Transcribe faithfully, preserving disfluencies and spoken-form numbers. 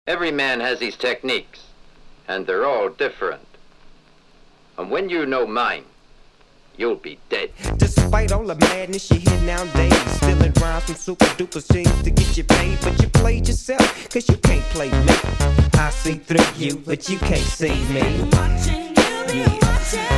Every man has his techniques, and they're all different. And when you know mine, you'll be dead. Despite all the madness you hear nowadays, stealing rhymes from super duper scenes to get you paid. But you played yourself, cause you can't play me. I see through you, but you can't see me. Watching you, Yeah. watching.